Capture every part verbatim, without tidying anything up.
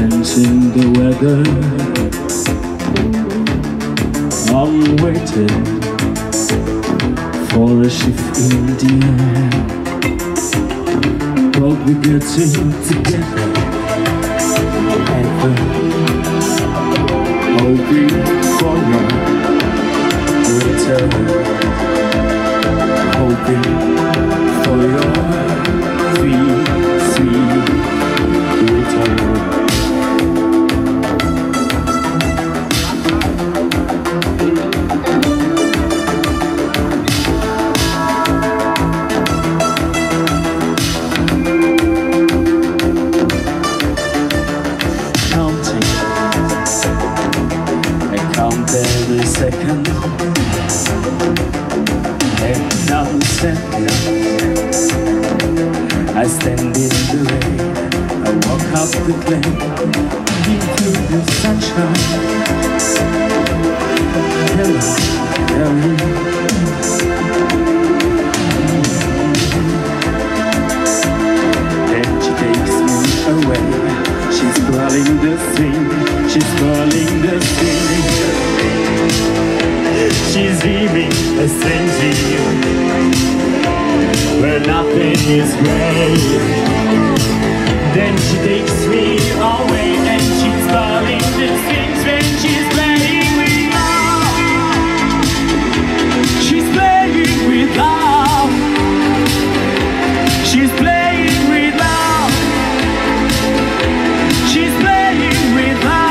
Sensing the weather, I'm waiting for a shift in the air. But we're getting together, ever hoping for your return, hoping for your sweet, sweet return. Every second, and now stand, I stand in the rain, I walk up the clay, into the sunshine. Hello, hello. Then she takes me away, she's calling the sea, she's calling the sea. She's leaving a strange where nothing is great. Then she takes me away and she's calling the strings when she's playing with love. She's playing with love. She's playing with love. She's playing with love.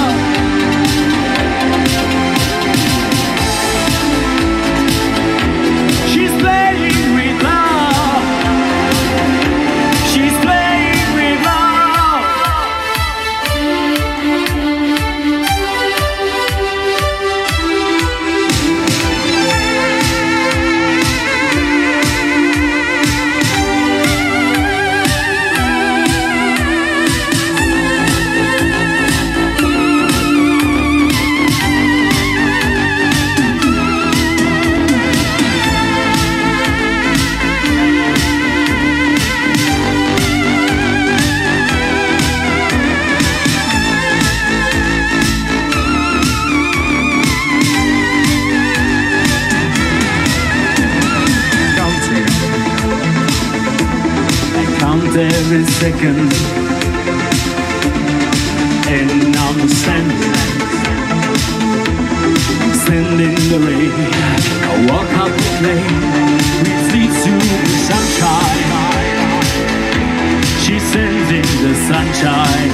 Every second, and I'm standing, standing in the rain. I walk up the lane, we flee to the sunshine. She sends in the sunshine.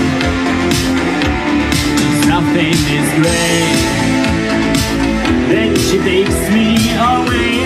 Nothing is great. Then she takes me away.